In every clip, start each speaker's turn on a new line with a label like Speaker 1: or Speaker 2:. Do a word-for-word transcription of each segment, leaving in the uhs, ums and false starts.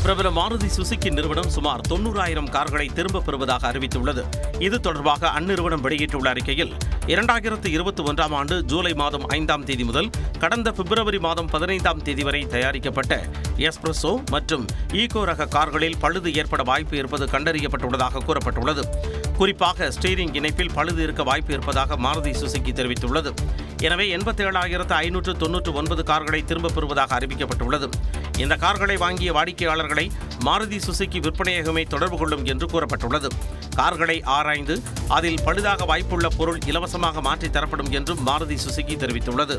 Speaker 1: பிரபல மாருதி சுசுகி நிறுவனம் சுமார் தொன்னூறாயிரம் கார்களை திரும்பப் பெறுவதாக அறிவித்துள்ளது. இது தொடர்பாக அந்நிறுவனம் வெளியிட்டுள்ள அறிக்கையில், இரண்டாயிரத்து இருபத்தி ஒன்றாம் ஆண்டு ஜூலை மாதம் ஐந்தாம் தேதி முதல் கடந்த பிப்ரவரி மாதம் பதினைந்தாம் தேதி வரை தயாரிக்கப்பட்ட எஸ்பிரஸோ மற்றும் ஈகோ ரக கார்களில் பழுது ஏற்பட வாய்ப்பு இருப்பது கண்டறியப்பட்டுள்ளதாக கூறப்பட்டுள்ளது. குறிப்பாக ஸ்டீரிங் இணைப்பில் பழுது இருக்க வாய்ப்பு இருப்பதாக மாருதி சுசுகி தெரிவித்துள்ளது. எனவே எண்பத்தி ஏழாயிரத்து ஐநூற்று தொன்னூற்று ஒன்பது கார்களை திரும்பப் பெறுவதாக அறிவிக்கப்பட்டுள்ளது. இந்த கார்களை வாங்கிய வாடிக்கையாளர்களை மாருதி சுசுகி விற்பனையகமே தொடர்பு கொள்ளும் என்று கூறப்பட்டுள்ளது. கார்களை ஆராய்ந்து அதில் பழுதாக வாய்ப்புள்ள பொருள் இலவசமாக மாற்றித் தரப்படும் என்றும் மாருதி சுசுகி தெரிவித்துள்ளது.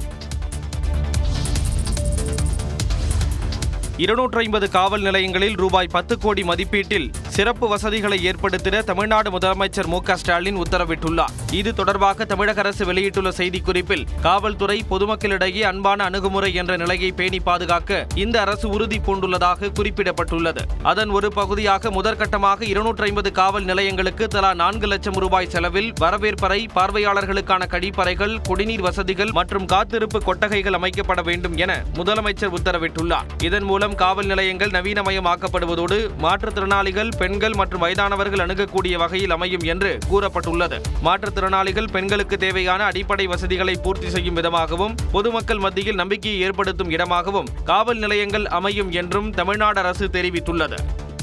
Speaker 2: இருநூற்றி ஐம்பது காவல் நிலையங்களில் ரூபாய் பத்து கோடி மதிப்பீட்டில் சிறப்பு வசதிகளை ஏற்படுத்திட தமிழ்நாடு முதலமைச்சர் மு க ஸ்டாலின் உத்தரவிட்டுள்ளார். இது தொடர்பாக தமிழக அரசு வெளியிட்டுள்ள செய்திக்குறிப்பில், காவல்துறை பொதுமக்களிடையே அன்பான அணுகுமுறை என்ற நிலையை பேணி பாதுகாக்க இந்த அரசு உறுதி பூண்டுள்ளதாக குறிப்பிடப்பட்டுள்ளது. அதன் ஒரு பகுதியாக முதற்கட்டமாக இருநூற்றி ஐம்பது காவல் நிலையங்களுக்கு தலா நான்கு லட்சம் ரூபாய் செலவில் வரவேற்பறை, பார்வையாளர்களுக்கான கழிப்பறைகள், குடிநீர் வசதிகள் மற்றும் காத்திருப்பு கொட்டகைகள் அமைக்கப்பட வேண்டும் என முதலமைச்சர் உத்தரவிட்டுள்ளார். இதன் மூலம் காவல் நிலையங்கள் நவீனமயமாக்கப்படுவதோடு மாற்றுத்திறனாளிகள், பெண்கள் மற்றும் வயதானவர்கள் அணுகக்கூடிய வகையில் அமையும் என்று கூறப்பட்டுள்ளது. மாற்றுத்திறனாளிகள், பெண்களுக்கு தேவையான அடிப்படை வசதிகளை பூர்த்தி செய்யும் விதமாகவும் பொதுமக்கள் மத்தியில் நம்பிக்கையை ஏற்படுத்தும் இடமாகவும் காவல் நிலையங்கள் அமையும் என்றும் தமிழ்நாடு அரசு தெரிவித்துள்ளது.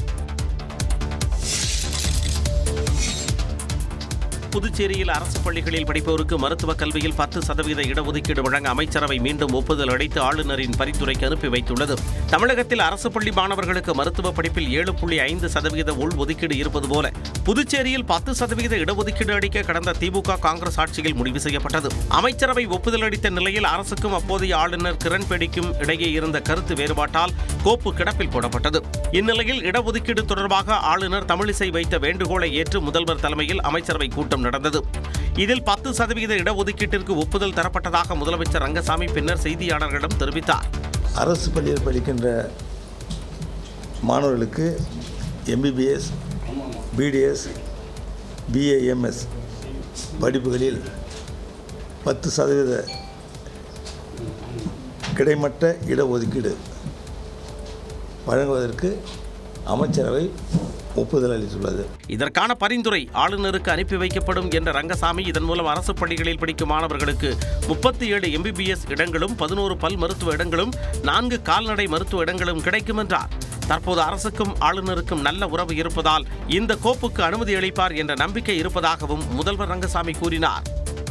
Speaker 1: புதுச்சேரியில் அரசு பள்ளிகளில் படிப்போருக்கு மருத்துவக் கல்வியில் பத்து சதவீத இடஒதுக்கீடு வழங்க அமைச்சரவை மீண்டும் ஒப்புதல் அளித்து ஆளுநரின் பரிந்துரைக்கு அனுப்பி வைத்துள்ளது. தமிழகத்தில் அரசு பள்ளி மாணவர்களுக்கு மருத்துவ படிப்பில் ஏழு புள்ளி ஐந்து சதவீத உள்ஒதுக்கீடு இருப்பது போல புதுச்சேரியில் பத்து சதவீத இடஒதுக்கீடு அளிக்க கடந்த திமுக காங்கிரஸ் ஆட்சியில் முடிவு செய்யப்பட்டது. அமைச்சரவை ஒப்புதல் அளித்த நிலையில் அரசுக்கும் அப்போதைய ஆளுநர் கிரண்பேடிக்கும் இடையே இருந்த கருத்து வேறுபாட்டால் கோப்பு கிடப்பில் போடப்பட்டது. இந்நிலையில் இடஒதுக்கீடு தொடர்பாக ஆளுநர் தமிழிசை வைத்த வேண்டுகோளை ஏற்று முதல்வர் தலைமையில் அமைச்சரவை கூட்டம் நடந்தது. இதில் பத்து சதவீத இடஒதுக்கீட்டிற்கு ஒப்புதல் தரப்பட்டதாக முதலமைச்சர் ரங்கசாமி பின்னர் செய்தியாளர்களிடம் தெரிவித்தார்.
Speaker 3: அரசு பள்ளியில் படிக்கின்ற மாணவர்களுக்கு எம்பிபிஎஸ், பிடிஎஸ், பிஏஎம்எஸ் படிப்புகளில் பத்து சதவீத கிடைமட்ட இடஒதுக்கீடு வழங்குவதற்கு அமைச்சரவை ஒப்புதல் அளித்துள்ளது.
Speaker 1: இதற்கான பரிந்துரை ஆளுநருக்கு அனுப்பி வைக்கப்படும் என்ற ரங்கசாமி, இதன் மூலம் அரசு பள்ளிகளில் படிக்கும் மாணவர்களுக்கு முப்பத்தி ஏழு எம்பிபிஎஸ் இடங்களும், பதினோரு பல் மருத்துவ இடங்களும், நான்கு கால்நடை மருத்துவ இடங்களும் கிடைக்கும் என்றார். தற்போது அரசுக்கும் ஆளுநருக்கும் நல்ல உறவு இருப்பதால் இந்த கோப்புக்கு அனுமதி அளிப்பார் என்ற நம்பிக்கை இருப்பதாகவும் முதல்வர் ரங்கசாமி கூறினார்.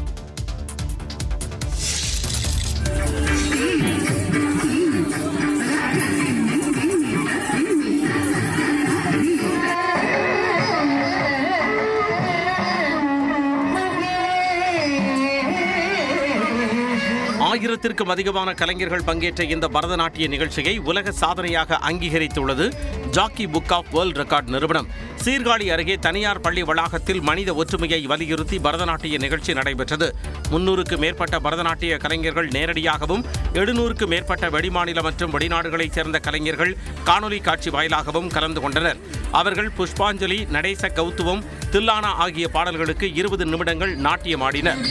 Speaker 1: ஆயிரத்திற்கும் அதிகமான கலைஞர்கள் பங்கேற்ற இந்த பரதநாட்டிய நிகழ்ச்சியை உலக சாதனையாக அங்கீகரித்துள்ளது Jackie book of world record நிறுவனம். சீர்காழி அருகே தனியார் பள்ளி வளாகத்தில் மனித ஒற்றுமையை வலியுறுத்தி பரதநாட்டிய நிகழ்ச்சி நடைபெற்றது. முன்னூறுக்கு மேற்பட்ட பரதநாட்டிய கலைஞர்கள் நேரடியாகவும், எழுநூறுக்கு மேற்பட்ட வெளிமாநில மற்றும் வெளிநாடுகளைச் சேர்ந்த கலைஞர்கள் காணொலி காட்சி வாயிலாகவும் கலந்து கொண்டனர். அவர்கள் புஷ்பாஞ்சலி, நடேச கௌத்துவம், தில்லானா ஆகிய பாடல்களுக்கு இருபது நிமிடங்கள் நாட்டியமாடினர்.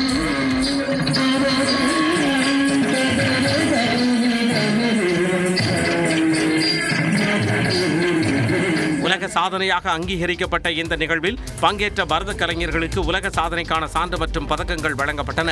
Speaker 1: உலக சாதனையாக அங்கீகரிக்கப்பட்ட இந்த நிகழ்வில் பங்கேற்ற பரத கலைஞர்களுக்கு உலக சாதனைக்கான சான்று மற்றும் பதக்கங்கள் வழங்கப்பட்டன.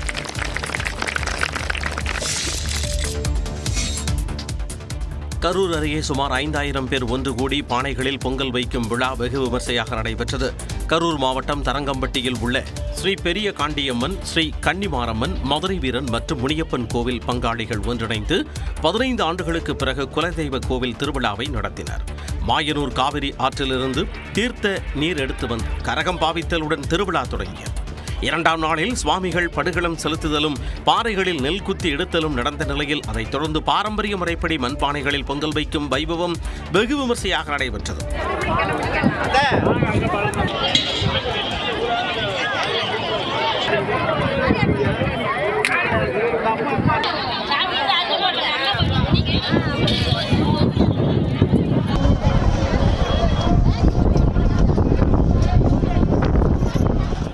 Speaker 1: கரூர் அருகே சுமார் ஐந்தாயிரம் பேர் ஒன்று கூடி பானைகளில் பொங்கல் வைக்கும் விழா வெகு விமர்சையாக நடைபெற்றது. கரூர் மாவட்டம் தரங்கம்பட்டியில் உள்ள ஸ்ரீ பெரிய காண்டியம்மன், ஸ்ரீ கன்னிமாரம்மன், மதுரை வீரன் மற்றும் முனியப்பன் கோவில் பங்காளிகள் ஒன்றிணைந்து பதினைந்து ஆண்டுகளுக்கு பிறகு குலதெய்வ கோவில் திருவிழாவை நடத்தினர். மாயனூர் காவிரி ஆற்றிலிருந்து தீர்த்த நீர் எடுத்து வந்து கரகம் பாவித்தலுடன் திருவிழா தொடங்கியது. இரண்டாம் நாளில் சுவாமிகள் படுகளம் செலுத்துதலும், பாறைகளில் நெல் குத்தி எடுத்தலும் நடந்த நிலையில் அதைத் தொடர்ந்து பாரம்பரிய முறைப்படி மண்பானைகளில் பொங்கல் வைக்கும் வைபவம் வெகு விமர்சையாக நடைபெற்றது.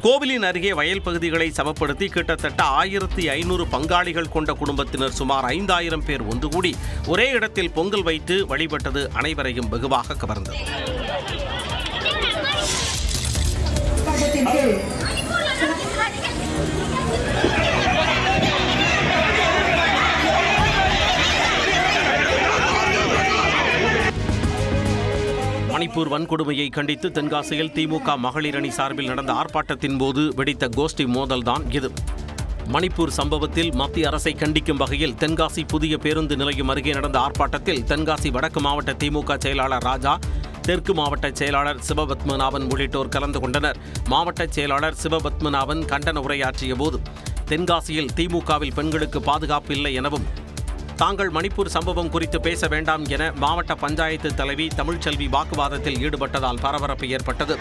Speaker 1: கோவிலின் அருகே வயல் பகுதிகளை சமப்படுத்தி கிட்டத்தட்ட ஆயிரத்தி ஐநூறு பங்காளிகள் கொண்ட குடும்பத்தினர் சுமார் ஐந்தாயிரம் பேர் ஒன்று கூடி ஒரே இடத்தில் பொங்கல் வைத்து வழிபட்டது அனைவரையும் வெகுவாக கவர்ந்தது. மணிப்பூர் வன்கொடுமையை கண்டித்து தென்காசியில் திமுக மகளிர் அணி சார்பில் நடந்த ஆர்ப்பாட்டத்தின் போது வெடித்த கோஷ்டி மோதல்தான் இது. மணிப்பூர் சம்பவத்தில் மத்திய அரசை கண்டிக்கும் வகையில் தென்காசி புதிய பேருந்து நிலையம் அருகே நடந்த ஆர்ப்பாட்டத்தில் தென்காசி வடக்கு மாவட்ட திமுக செயலாளர் ராஜா, தெற்கு மாவட்ட செயலாளர் சிவபத்மநாபன் உள்ளிட்டோர் கலந்து கொண்டனர். மாவட்ட செயலாளர் சிவபத்மநாபன் கண்டன உரையாற்றிய போது தென்காசியில் திமுகவில் பெண்களுக்கு பாதுகாப்பு இல்லை எனவும் தாங்கள் மணிப்பூர் சம்பவம் குறித்து பேச வேண்டாம் என மாவட்ட பஞ்சாயத்து தலைவி தமிழ்ச்செல்வி வாக்குவாதத்தில் ஈடுபட்டதால் பரபரப்பு ஏற்பட்டது.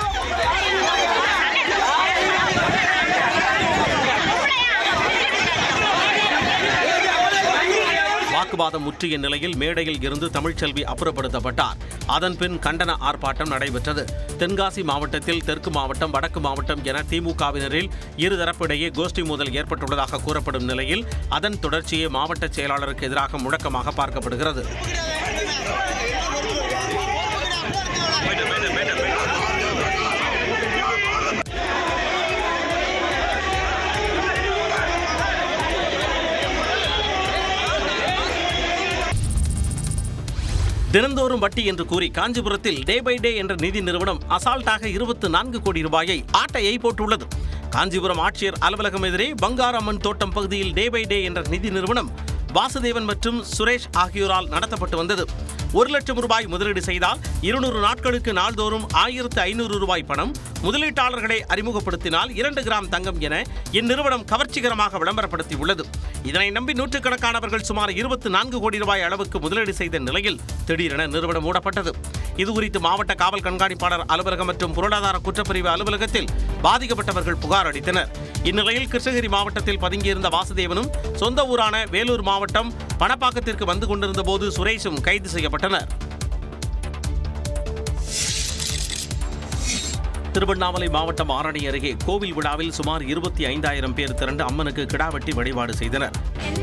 Speaker 1: வாக்குவாதம் முற்றிய நிலையில் மேடையில் இருந்து தமிழ்ச்செல்வி அப்புறப்படுத்தப்பட்டார். அதன்பின் கண்டன ஆர்ப்பாட்டம் நடைபெற்றது. தென்காசி மாவட்டத்தில் தெற்கு மாவட்டம், வடக்கு மாவட்டம் என திமுகவினரில் இருதரப்பிடையே கோஷ்டி மோதல் ஏற்பட்டுள்ளதாக கூறப்படும் நிலையில் அதன் தொடர்ச்சியே மாவட்ட செயலாளருக்கு எதிராக முழக்கமாக பார்க்கப்படுகிறது. தினந்தோறும் வட்டி என்று கூறி காஞ்சிபுரத்தில் டே பை டே என்ற நிதி நிறுவனம் அசால்ட்டாக இருபத்தி நான்கு கோடி ரூபாயை ஆட்டையை போட்டுள்ளது. காஞ்சிபுரம் ஆட்சியர் அலுவலகம் எதிரே பங்காரம்மன் தோட்டம் பகுதியில் டே பை டே என்ற நிதி நிறுவனம் வாசுதேவன் மற்றும் சுரேஷ் ஆகியோரால் நடத்தப்பட்டு வந்தது. ஒரு லட்சம் ரூபாய் முதலீடு செய்தால் இருநூறு நாட்களுக்கு நாள்தோறும் ஆயிரத்து ஐநூறு ரூபாய் பணம், முதலீட்டாளர்களை அறிமுகப்படுத்தினால் இரண்டு கிராம் தங்கம் என இந்நிறுவனம் கவர்ச்சிகரமாக விளம்பரப்படுத்தியுள்ளது. இதனை நம்பி நூற்றுக்கணக்கானவர்கள் சுமார் இருபத்தி நான்கு கோடி ரூபாய் அளவுக்கு முதலீடு செய்த நிலையில் திடீரென நிறுவனம் மூடப்பட்டது. இதுகுறித்து மாவட்ட காவல் கண்காணிப்பாளர் அலுவலகம் மற்றும் பொருளாதார குற்றப்பிரிவு அலுவலகத்தில் பாதிக்கப்பட்டவர்கள் புகார் அளித்தனர். இந்நிலையில் கிருஷ்ணகிரி மாவட்டத்தில் பதுங்கியிருந்த வாசுதேவனும் சொந்த ஊரான வேலூர் மாவட்டம் பணப்பாக்கத்திற்கு வந்து கொண்டிருந்த போது சுரேஷும் கைது செய்யப்பட்டனர். திருவண்ணாமலை மாவட்டம் ஆரணி அருகே கோவில் விழாவில் சுமார் இருபத்தி ஐந்தாயிரம் பேர் திரண்டு அம்மனுக்கு கிடா வெட்டி வழிபாடு செய்தனர்.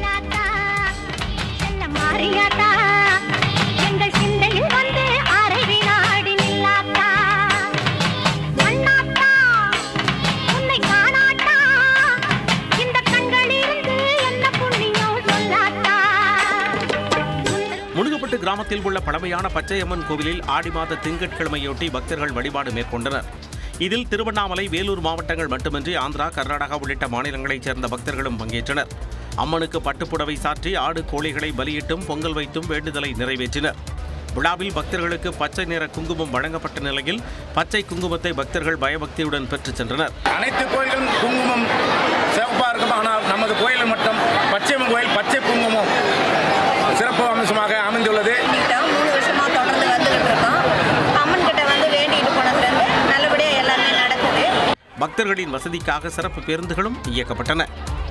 Speaker 1: முனுகப்பட்டு கிராமத்தில் உள்ள பழமையான பச்சையம்மன் கோவிலில் ஆடி மாத திங்கட்கிழமையொட்டி பக்தர்கள் வழிபாடு மேற்கொண்டனர். இதில் திருவண்ணாமலை, வேலூர் மாவட்டங்கள் மட்டுமின்றி ஆந்திரா, கர்நாடகா உள்ளிட்ட மாநிலங்களைச் சேர்ந்த பக்தர்களும் பங்கேற்றனர். அம்மனுக்கு பட்டுப்புடவை சாற்றி ஆடு கோழிகளை பலியிட்டும் பொங்கல் வைத்தும் வேண்டுதலை நிறைவேற்றினர். விழாவில் பக்தர்களுக்கு பச்சை நிற குங்குமம் வழங்கப்பட்ட நிலையில் பச்சை குங்குமத்தை பக்தர்கள் பயபக்தியுடன் பெற்றுச் சென்றனர்.
Speaker 4: அனைத்து கோயில்களும் குங்குமம் சிறப்பாக இருக்கும். ஆனால் நமது கோயிலில் மட்டும் பச்சையம்மன் கோயில் பச்சை குங்குமம் சிறப்பு அம்சமாக அமைந்துள்ளது.
Speaker 5: மூணு வருஷமா தொடர்ந்து வந்துகிட்டு இருக்கோம். அம்மன் கிட்ட வந்து வேண்டிட்டு போனதுலேருந்து நல்லபடியா எல்லாமே நடக்குது.
Speaker 1: பக்தர்களின் வசதிக்காக சிறப்பு பேருந்துகளும் இயக்கப்பட்டன.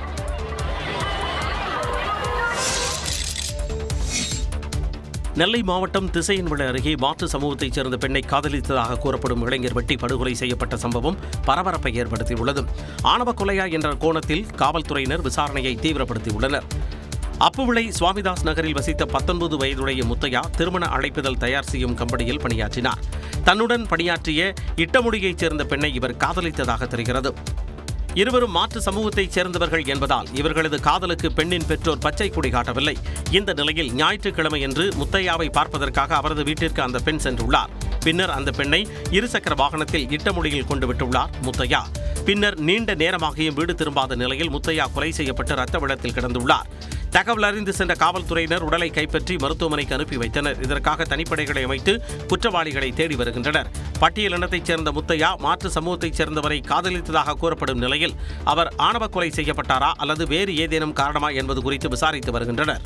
Speaker 1: நெல்லை மாவட்டம் திசையன்விளை அருகே மாற்று சமூகத்தைச் சேர்ந்த பெண்ணை காதலித்ததாக கூறப்படும் இளைஞர் வெட்டி படுகொலை செய்யப்பட்ட சம்பவம் பரபரப்பை ஏற்படுத்தியுள்ளது. ஆணவ கொலையா என்ற கோணத்தில் காவல்துறையினர் விசாரணையை தீவிரப்படுத்தியுள்ளனர். அப்புவிளை சுவாமிதாஸ் நகரில் வசித்த பத்தொன்பது வயதுடைய முத்தையா திருமண அழைப்பிதழ் தயார் செய்யும் கம்பெனியில் பணியாற்றினார். தன்னுடன் பணியாற்றிய இட்டமுடியைச் சேர்ந்த பெண்ணை இவர் காதலித்ததாக தெரிகிறது. இருவரும் மாற்று சமூகத்தைச் சேர்ந்தவர்கள் என்பதால் இவர்களது காதலுக்கு பெண்ணின் பெற்றோர் பச்சை கொடி காட்டவில்லை. இந்த நிலையில் ஞாயிற்றுக்கிழமையன்று முத்தையாவை பார்ப்பதற்காக அவரது வீட்டிற்கு அந்த பெண் சென்றுள்ளார். பின்னர் அந்த பெண்ணை இருசக்கர வாகனத்தில் இட்டமுடியில் கொண்டு விட்டுள்ளார் முத்தையா. பின்னர் நீண்ட நேரமாகியும் வீடு திரும்பாத நிலையில் முத்தையா கொலை செய்யப்பட்டு ரத்த வெள்ளத்தில் கிடந்துள்ளார். தகவல் அறிந்து சென்ற காவல்துறையினர் உடலை கைப்பற்றி மருத்துவமனைக்கு அனுப்பி வைத்தனர். இதற்காக தனிப்படைகளை அமைத்து குற்றவாளிகளை தேடி வருகின்றனர். பட்டியலினத்தைச் சேர்ந்த முத்தையா மாற்று சமூகத்தைச் சேர்ந்தவரை காதலித்ததாக கூறப்படும் நிலையில் அவர் ஆணவ கொலை செய்யப்பட்டாரா அல்லது வேறு ஏதேனும் காரணமா என்பது குறித்து விசாரித்து வருகின்றனர்.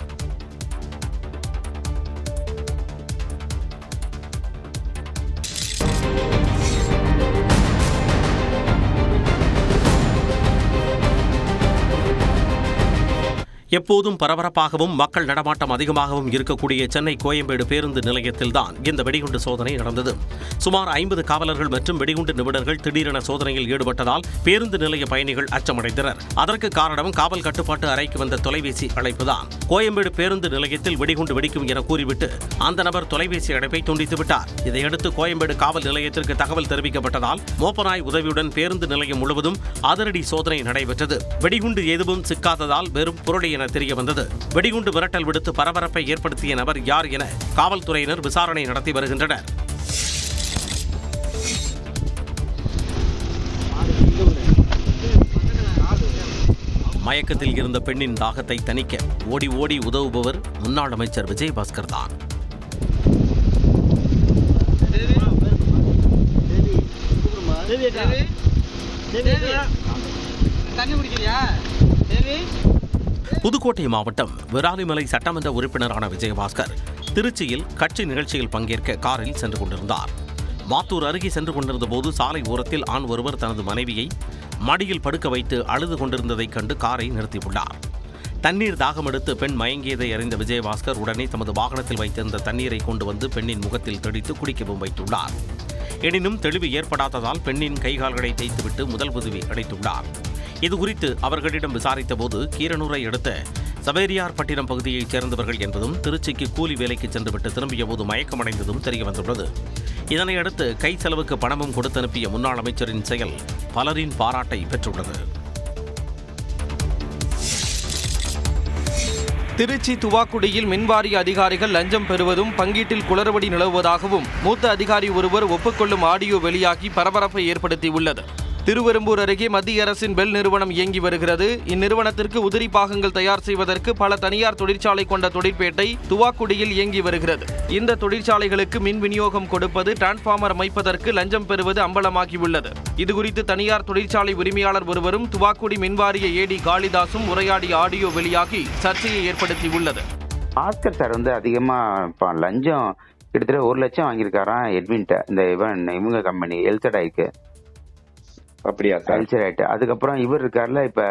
Speaker 1: எப்போதும் பரபரப்பாகவும் மக்கள் நடமாட்டம் அதிகமாகவும் இருக்கக்கூடிய சென்னை கோயம்பேடு பேருந்து நிலையத்தில்தான் இந்த வெடிகுண்டு சோதனை நடந்தது. சுமார் ஐம்பது காவலர்கள் மற்றும் வெடிகுண்டு நிபுணர்கள் திடீரென சோதனையில் ஈடுபட்டதால் பேருந்து நிலைய பயணிகள் அச்சமடைந்தனர். அதற்கு காரணம் காவல் கட்டுப்பாட்டு அறைக்கு வந்த தொலைபேசி அழைப்புதான். கோயம்பேடு பேருந்து நிலையத்தில் வெடிகுண்டு வெடிக்கும் என கூறிவிட்டு அந்த நபர் தொலைபேசி அழைப்பை துண்டித்து விட்டார். இதையடுத்து கோயம்பேடு காவல் நிலையத்திற்கு தகவல் தெரிவிக்கப்பட்டதால் மோப்பநாய் உதவியுடன் பேருந்து நிலையம் முழுவதும் அதிரடி சோதனை நடைபெற்றது. வெடிகுண்டு எதுவும் சிக்காததால் வெறும் புரளி என தெரிய வந்தது. வெடிகுண்டு மிரட்டல் விடுத்து பரபரப்பை ஏற்படுத்திய நபர் யார் என காவல்துறையினர் விசாரணை நடத்தி வருகின்றனர். மயக்கத்தில் இருந்த பெண்ணின் தாகத்தை தணிக்க ஓடி ஓடி உதவுபவர் முன்னாள் அமைச்சர் விஜயபாஸ்கர் தான். புதுக்கோட்டை மாவட்டம் விராலிமலை சட்டமன்ற உறுப்பினரான விஜயபாஸ்கர் திருச்சியில் கட்சி நிகழ்ச்சியில் பங்கேற்க காரில் சென்று கொண்டிருந்தார். மாத்தூர் அருகே சென்று கொண்டிருந்த போது சாலை ஓரத்தில் ஆண் ஒருவர் தனது மனைவியை மடியில் படுக்க வைத்து அழுது கொண்டிருந்ததைக் கண்டு காரை நிறுத்தியுள்ளார். தண்ணீர் தாகமெடுத்து பெண் மயங்கியதை அறிந்த விஜயபாஸ்கர் உடனே தமது வாகனத்தில் வைத்திருந்த தண்ணீரை கொண்டு வந்து பெண்ணின் முகத்தில் தெளித்து குடிக்கவும் வைத்துள்ளார். எனினும் தெளிவு ஏற்படாததால் பெண்ணின் கைகால்களை தேய்த்துவிட்டு முதல் உதவி அளித்துள்ளார். இதுகுறித்து அவர்களிடம் விசாரித்த போது கீரனூரை அடுத்த சவேரியார்பட்டினம் பகுதியைச் சேர்ந்தவர்கள் என்பதும் திருச்சிக்கு கூலி வேலைக்கு சென்றுவிட்டு திரும்பிய போது மயக்கமடைந்ததும் தெரியவந்துள்ளது. இதனையடுத்து கை செலவுக்கு பணமும் கொடுத்து அனுப்பிய முன்னாள் அமைச்சரின் செயல் பலரின் பாராட்டை பெற்றுள்ளது.
Speaker 2: திருச்சி துவாக்குடியில் மின்வாரிய அதிகாரிகள் லஞ்சம் பெறுவதும் பங்கீட்டில் குளறுபடி நிலவுவதாகவும் மூத்த அதிகாரி ஒருவர் ஒப்புக்கொள்ளும் ஆடியோ வெளியாகி பரபரப்பை ஏற்படுத்தியுள்ளது. திருவெரும்பூர் அருகே மத்திய அரசின் பெல் நிறுவனம் இயங்கி வருகிறது. இந்நிறுவனத்திற்கு உதிரி பாகங்கள் தயார் செய்வதற்கு பல தனியார் தொழிற்சாலை கொண்ட தொழிற்பேட்டை துவாக்குடியில் இயங்கி வருகிறது. இந்த தொழிற்சாலைகளுக்கு மின் விநியோகம் கொடுப்பது, டிரான்ஸ்பார்மர் அமைப்பதற்கு லஞ்சம் பெறுவது அம்பலமாகியுள்ளது. இதுகுறித்து தனியார் தொழிற்சாலை உரிமையாளர் ஒருவரும் துவாக்குடி மின்வாரிய ஏடி காளிதாசும் உரையாடிய ஆடியோ வெளியாகி சர்ச்சையை ஏற்படுத்தியுள்ளது.
Speaker 6: ஆஸ்கர் சார் வந்து அதிகமா லஞ்சம் கிட்டத்தட்ட ஒரு லட்சம் வாங்கியிருக்காராம் எட்வின்ட்ட, இந்த இவன் இவங்க கம்பெனி எல்சடாய்க்கு.
Speaker 7: அப்படியா சார்?
Speaker 6: ரைட். அதுக்கப்புறம் இவர் இருக்கார்ல, இப்ப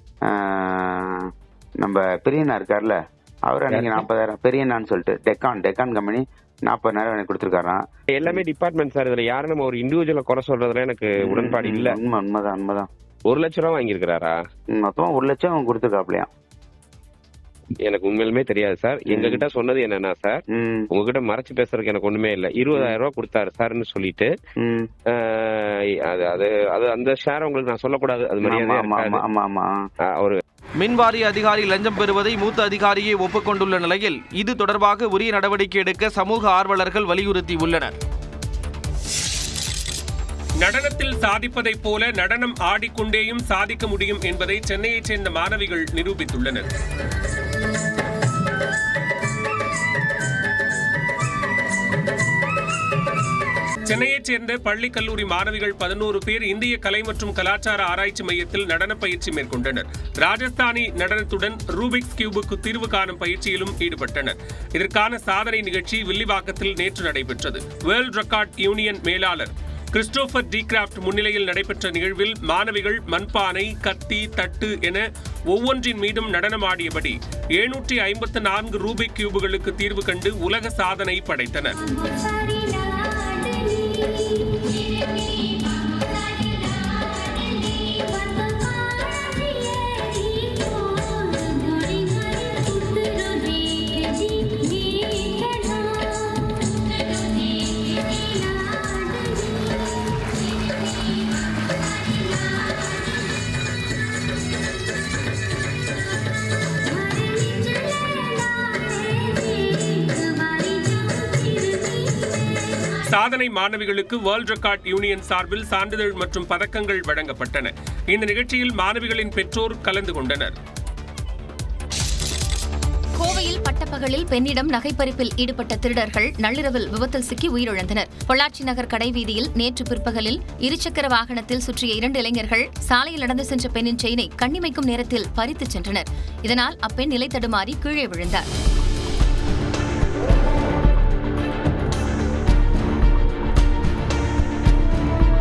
Speaker 6: நம்ம பெரியண்ணா இருக்கார்ல, அவர் அன்னைக்கு நாற்பதாயிரம் பெரியண்ணான்னு சொல்லிட்டு டெக்கான் டெக்கான் கம்பெனி நாற்பதாயிரம் எனக்கு கொடுத்துருக்காராம்.
Speaker 7: எல்லாமே டிபார்ட்மெண்ட் சார். இதுல யாரும் நம்ம ஒரு இண்டிவிஜுவலை குறை சொல்றதுல எனக்கு உடன்பாடு இல்ல.
Speaker 6: உண்மை உண்மைதான் உண்மைதான்.
Speaker 7: ஒரு லட்சம் ரூபா வாங்கியிருக்கிறாரா?
Speaker 6: மொத்தமா ஒரு லட்சம் கொடுத்துருக்காப்லையா?
Speaker 7: எனக்கு உண்மையிலுமே தெரியாது சார். எங்க கிட்ட சொன்னது என்னன்னா சார், உங்ககிட்ட மறைச்சு பேசுறதுக்கு எனக்கு ஒண்ணுமே இல்ல, இருபதாயிரம் ரூபாய் கொடுத்தாரு சார்னு சொல்லிட்டு அது அது அந்த ஷேர் உங்களுக்கு நான் சொல்லக்கூடாது, அது மரியாதை. ஒரு
Speaker 2: மின்வாரிய அதிகாரி லஞ்சம் பெறுவதை மூத்த அதிகாரியே ஒப்புக்கொண்டுள்ள நிலையில் இது தொடர்பாக உரிய நடவடிக்கை எடுக்க சமூக ஆர்வலர்கள் வலியுறுத்தியுள்ளனர்.
Speaker 8: நடனத்தில் சாதிப்பதைப் போல நடனம் ஆடிக்கொண்டேயும் சாதிக்க முடியும் என்பதை சென்னையைச் சேர்ந்த மாணவிகள் நிரூபித்துள்ளனர். சென்னையைச் சேர்ந்த பள்ளி கல்லூரி மாணவிகள் பதினோரு பேர் இந்திய கலை மற்றும் கலாச்சார ஆராய்ச்சி மையத்தில் நடன பயிற்சி மேற்கொண்டனர். ராஜஸ்தானி நடனத்துடன் ரூபிக்ஸ் கியூபுக்கு தீர்வு காணும் பயிற்சியிலும் ஈடுபட்டனர். இதற்கான சாதனை நிகழ்ச்சி வில்லிவாக்கத்தில் நேற்று நடைபெற்றது. வேர்ல்ட் ரெக்கார்ட் யூனியன் மேலாளர் கிறிஸ்டோபர் டி கிராப்ட் முன்னிலையில் நடைபெற்ற நிகழ்வில் மாணவிகள் மண்பானை, கத்தி, தட்டு என ஒவ்வொன்றின் மீதும் நடனமாடியபடி எழுநூற்றி ஐம்பத்து நான்கு ரூபிக் கியூபுகளுக்கு தீர்வு கண்டு உலக சாதனை படைத்தனர். சாதனை மாணவிகளுக்கு வேர்ல்ட் ரெக்கார்ட் யூனியன் சார்பில் சான்றிதழ் மற்றும் பதக்கங்கள் வழங்கப்பட்டன. இந்த நிகழ்ச்சியில் மாணவிகளின் பெற்றோர் கலந்து கொண்டனர்.
Speaker 9: கோவையில் பட்டப்பகலில் பெண்ணிடம் நகைப்பறிப்பில் ஈடுபட்ட திருடர்கள் நள்ளிரவில் விபத்தில் சிக்கி உயிரிழந்தனர். பொள்ளாச்சி நகர் கடைவீதியில் நேற்று பிற்பகலில் இருசக்கர வாகனத்தில் சுற்றிய இரண்டு இளைஞர்கள் சாலையில் நடந்து சென்ற பெண்ணின் செயினை கண்ணிமைக்கும் நேரத்தில் பறித்துச் சென்றனர். இதனால் அப்பெண் நிலை தடுமாறி கீழே விழுந்தார்.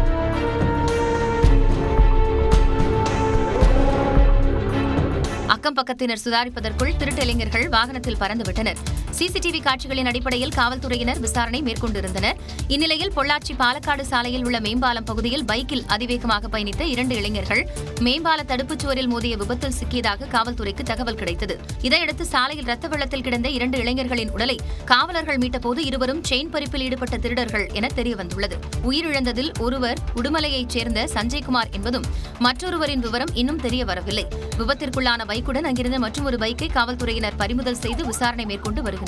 Speaker 9: அக்கம் பக்கத்தினர் சுதாரிப்பதற்குள் திருட்டு இளைஞர்கள் வாகனத்தில் பறந்துவிட்டனர். சிசிடிவி காட்சிகளின் அடிப்படையில் காவல்துறையினர் விசாரணை மேற்கொண்டிருந்தனர். இந்நிலையில் பொள்ளாச்சி பாலக்காடு சாலையில் உள்ள மேம்பாலம் பகுதியில் பைக்கில் அதிவேகமாக பயணித்த இரண்டு இளைஞர்கள் மேம்பால தடுப்புச் சுவரில் மோதிய விபத்தில் சிக்கியதாக காவல்துறைக்கு தகவல் கிடைத்தது. இதையடுத்து சாலையில் ரத்த வெள்ளத்தில் கிடந்த இரண்டு இளைஞர்களின் உடலை காவலர்கள் மீட்டபோது இருவரும் செயின் பறிப்பில் ஈடுபட்ட திருடர்கள் என தெரியவந்துள்ளது. உயிரிழந்ததில் ஒருவர் உடுமலையைச் சேர்ந்த சஞ்சய்குமார் என்பதும் மற்றொருவரின் விவரம் இன்னும் தெரிய வரவில்லை. விபத்திற்குள்ளான பைக்குடன் அங்கிருந்த மற்றொரு பைக்கை காவல்துறையினர் பறிமுதல் செய்து விசாரணை மேற்கொண்டு வருகின்றனர்.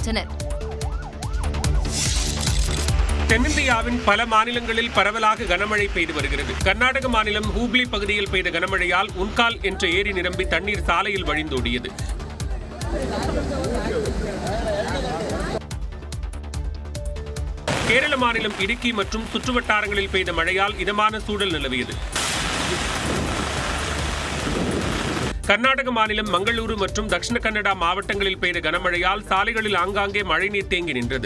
Speaker 8: தென்னிந்தியாவின் பல மாநிலங்களில் பரவலாக கனமழை பெய்து வருகிறது. கர்நாடக மாநிலம் ஹூப்ளி பகுதியில் பெய்த கனமழையால் உன்கால் என்ற ஏரி நிரம்பி தண்ணீர் சாலையில் வழிந்தோடியது. கேரள மாநிலம் இடுக்கி மற்றும் சுற்றுவட்டாரங்களில் பெய்த மழையால் இதமான சூழல் நிலவியது. கர்நாடக மாநிலம் மங்களூரு மற்றும் தட்சிண கன்னடா மாவட்டங்களில் பெய்த கனமழையால் சாலைகளில் ஆங்காங்கே மழைநீர் தேங்கி நின்றது.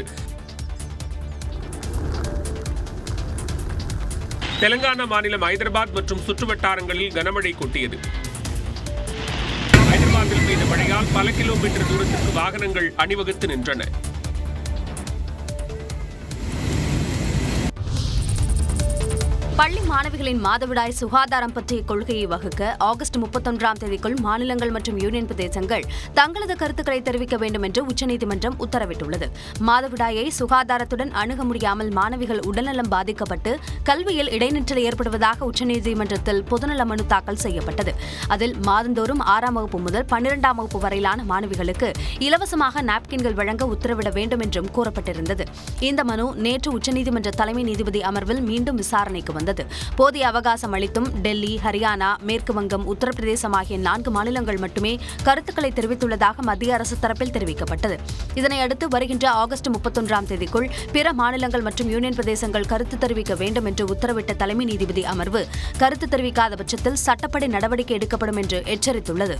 Speaker 8: தெலங்கானா மாநிலம் ஐதராபாத் மற்றும் சுற்றுவட்டாரங்களில் கனமழை கொட்டியது. ஐதராபாத்தில் பெய்த மழையால் பல கிலோமீட்டர் தூரத்திற்கு வாகனங்கள் அணிவகுத்து நின்றன.
Speaker 10: பள்ளி மாணவிகளின் மாதவிடாய் சுகாதாரம் பற்றிய கொள்கையை வகுக்க ஆகஸ்ட் முப்பத்தொன்றாம் தேதிக்குள் மாநிலங்கள் மற்றும் யூனியன் பிரதேசங்கள் தங்களது கருத்துக்களை தெரிவிக்க வேண்டும் என்று உச்சநீதிமன்றம் உத்தரவிட்டுள்ளது. மாதவிடாயை சுகாதாரத்துடன் அணுக முடியாமல் மாணவிகள் உடல்நலம் பாதிக்கப்பட்டு கல்வியில் இடைநிற்றல் ஏற்படுவதாக உச்சநீதிமன்றத்தில் பொதுநல மனு தாக்கல் செய்யப்பட்டது. அதில் மாதந்தோறும் ஆறாம் வகுப்பு முதல் பன்னிரண்டாம் வகுப்பு வரையிலான மாணவிகளுக்கு இலவசமாக நாப்கின்கள் வழங்க உத்தரவிட வேண்டும் என்றும் கூறப்பட்டிருந்தது. இந்த மனு நேற்று உச்சநீதிமன்ற தலைமை நீதிபதி அமர்வில் மீண்டும் விசாரணைக்கு வந்தது. போதிய அவகாசம் அளித்தும் டெல்லி, ஹரியானா, மேற்கு வங்கம், உத்தரப்பிரதேசம் ஆகிய நான்கு மாநிலங்கள் மட்டுமே கருத்துக்களை தெரிவித்துள்ளதாக மத்திய அரசு தரப்பில் தெரிவிக்கப்பட்டது. இதனையடுத்து வருகின்ற ஆகஸ்ட் முப்பத்தொன்றாம் தேதிக்குள் பிற மாநிலங்கள் மற்றும் யூனியன் பிரதேசங்கள் கருத்து தெரிவிக்க வேண்டும் என்று உத்தரவிட்ட தலைமை நீதிபதி அமர்வு கருத்து தெரிவிக்காத பட்சத்தில் சட்டப்படி நடவடிக்கை எடுக்கப்படும் என்று எச்சரித்துள்ளது.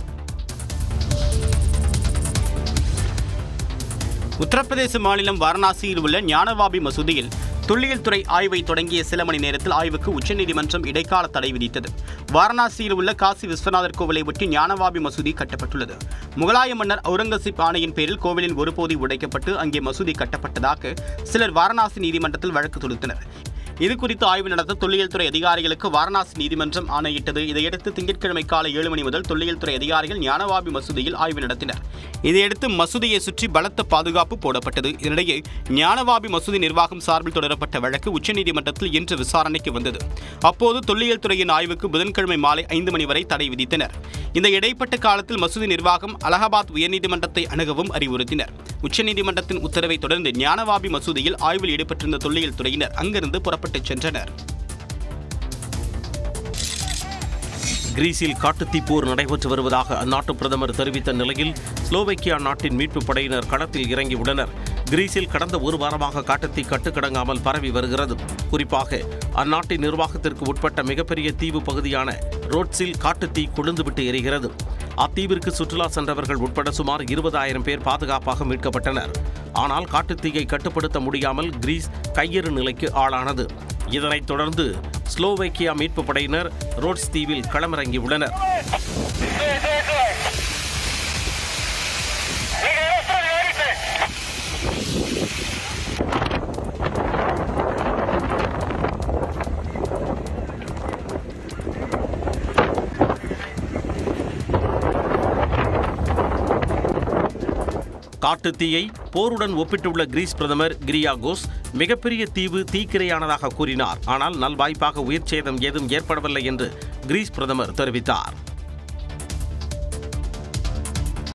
Speaker 11: உத்தரப்பிரதேச மாநிலம் வாரணாசியில் உள்ள ஞானவாபி மசூதியில் தொல்லியல் துறை ஆய்வை தொடங்கிய சில மணி நேரத்தில் ஆய்வுக்கு உச்சநீதிமன்றம் இடைக்கால தடை விதித்தது. வாரணாசியில் உள்ள காசி விஸ்வநாதர் கோவிலை ஒட்டி ஞானவாபி மசூதி கட்டப்பட்டுள்ளது. முகலாய மன்னர் அவுரங்கசீப் ஆணையின் பேரில் கோவிலின் ஒரு பகுதி உடைக்கப்பட்டு அங்கே மசூதி கட்டப்பட்டதாக சிலர் வாரணாசி நீதிமன்றத்தில் வழக்கு தொடுத்தனர். இதுகுறித்து ஆய்வு நடத்த தொல்லியல் துறை அதிகாரிகளுக்கு வாரணாசி நீதிமன்றம் ஆணையிட்டது. இதையடுத்து திங்கட்கிழமை காலை ஏழு மணி முதல் தொல்லியல் துறை அதிகாரிகள் ஞானவாபி மசூதியில் ஆய்வு நடத்தினர். இதையடுத்து மசூதியை சுற்றி பலத்த பாதுகாப்பு போடப்பட்டது. இதனிடையே ஞானவாபி மசூதி நிர்வாகம் சார்பில் தொடரப்பட்ட வழக்கு உச்சநீதிமன்றத்தில் இன்று விசாரணைக்கு வந்தது. அப்போது தொல்லியல் துறையின் ஆய்வுக்கு புதன்கிழமை மாலை ஐந்து மணி வரை தடை விதித்தனர். இந்த இடைப்பட்ட காலத்தில் மசூதி நிர்வாகம் அலகாபாத் உயர்நீதிமன்றத்தை அணுகவும் அறிவுறுத்தினர். உச்சநீதிமன்றத்தின் உத்தரவை தொடர்ந்து ஞானவாபி மசூதியில் ஆய்வில் ஈடுபட்டிருந்த தொல்லியல் துறையினர் அங்கிருந்து புறப்பட்டுச் சென்றனர்.
Speaker 1: கிரீஸில் காட்டுத்தீ போர் நடைபெற்று வருவதாக அந்நாட்டு பிரதமர் தெரிவித்த நிலையில் ஸ்லோவேக்கியா நாட்டின் மீட்புப் படையினர் களத்தில் இறங்கியுள்ளனர். கிரீஸில் கடந்த ஒரு வாரமாக காட்டுத்தீ கட்டுக்கடங்காமல் பரவி வருகிறது. குறிப்பாக அந்நாட்டின் நிர்வாகத்திற்கு உட்பட்ட மிகப்பெரிய தீவு பகுதியான ரோட்ஸில் காட்டுத்தீ கொழுந்துவிட்டு எரிகிறது. அத்தீவிற்கு சுற்றுலா சென்றவர்கள் உட்பட சுமார் இருபதாயிரம் பேர் பாதுகாப்பாக மீட்கப்பட்டனர். ஆனால் காட்டுத்தீயை கட்டுப்படுத்த முடியாமல் கிரீஸ் கையறு நிலைக்கு ஆளானது. இதனைத் தொடர்ந்து ஸ்லோவேக்கியா மீட்புப் படையினர் ரோட்ஸ் தீவில் களமிறங்கியுள்ளனர். காட்டுத்தீயை போருடன் ஒப்பிட்டுள்ள கிரீஸ் பிரதமர் கிரியாகோஸ் மிகப்பெரிய தீவு தீக்கிரையானதாக கூறினார். ஆனால் நல்வாய்ப்பாக உயிர் சேதம் ஏதும் ஏற்படவில்லை என்று கிரீஸ் பிரதமர் தெரிவித்தார்.